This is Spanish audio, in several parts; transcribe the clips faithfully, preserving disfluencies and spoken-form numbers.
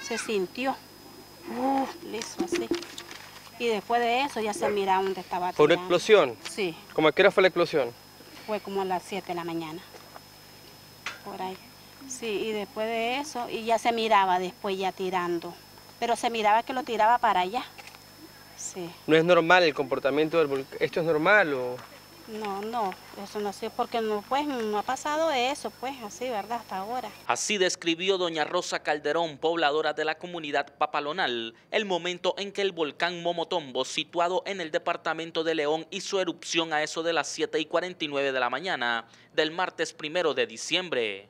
se sintió. Uh, listo, así. Y después de eso ya se miraba dónde estaba tirando. ¿Fue una explosión? Sí. ¿Cómo a qué hora fue la explosión? Fue como a las siete de la mañana. Por ahí. Sí, y después de eso, y ya se miraba después ya tirando. Pero se miraba que lo tiraba para allá. Sí. ¿No es normal el comportamiento del volcán? ¿Esto es normal o...? No, no, eso no sé, porque no, pues, no ha pasado eso, pues, así, ¿verdad? Hasta ahora. Así describió doña Rosa Calderón, pobladora de la comunidad Papalonal, el momento en que el volcán Momotombo, situado en el departamento de León, hizo erupción a eso de las siete y cuarenta y nueve de la mañana del martes primero de diciembre.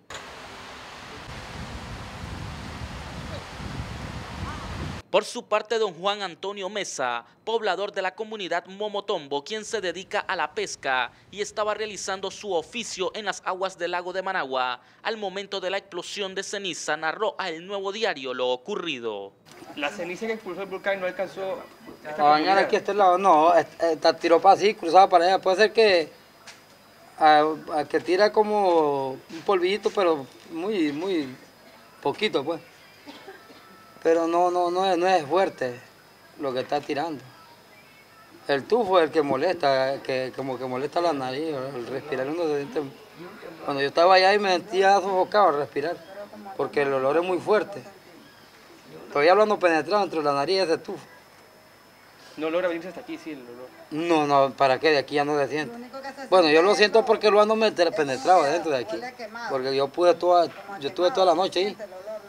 Por su parte, don Juan Antonio Mesa, poblador de la comunidad Momotombo, quien se dedica a la pesca y estaba realizando su oficio en las aguas del lago de Managua, al momento de la explosión de ceniza, narró a El Nuevo Diario lo ocurrido. La ceniza que expulsó el volcán no alcanzó a bañar aquí a este lado, no, está tiró para así, cruzado para allá. Puede ser que, a, a que tira como un polvito, pero muy, muy poquito, pues. Pero no, no, no es, no es fuerte lo que está tirando. El tufo es el que molesta, que como que molesta la nariz, el respirar uno se siente. Cuando yo estaba allá y me sentía sofocado al respirar, porque el olor es muy fuerte. Todavía hablando penetrado entre la nariz y ese tufo. No logra venirse hasta aquí, sí, el olor. No, no, ¿para qué? De aquí ya no se siente. Bueno, yo lo siento porque lo ando penetrado dentro de aquí. Porque yo pude toda, yo estuve toda la noche ahí.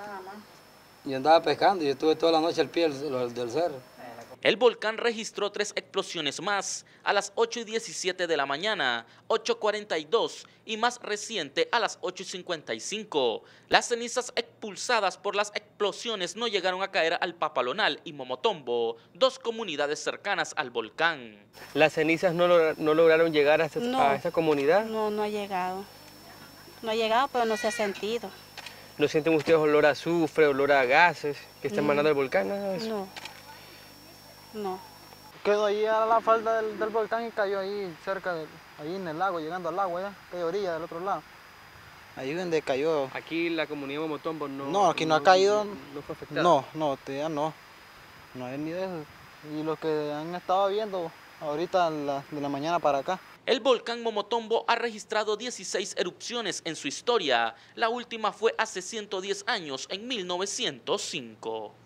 Yo andaba pescando y yo estuve toda la noche al pie del, del cerro. El volcán registró tres explosiones más a las ocho y diecisiete de la mañana, ocho y cuarenta y dos y más reciente a las ocho y cincuenta y cinco. Las cenizas expulsadas por las explosiones no llegaron a caer al Papalonal y Momotombo, dos comunidades cercanas al volcán. ¿Las cenizas no, logra, no lograron llegar a esta, no, a esta comunidad? No, no ha llegado. No ha llegado, pero no se ha sentido. ¿No sienten ustedes olor a azufre, olor a gases que están no. emanando del volcán? Nada de eso. No. No. Quedó ahí a la falda del, del volcán y cayó ahí cerca, de, ahí en el lago, llegando al lago, allá, que hay orilla del otro lado. Ahí donde cayó. Aquí la comunidad de Momotombo no... No, aquí no, no ha caído. No, no fue afectada. No, no, ya no. No hay ni de eso. Y los que han estado viendo ahorita la, de la mañana para acá. El volcán Momotombo ha registrado dieciséis erupciones en su historia. La última fue hace ciento diez años, en mil novecientos cinco.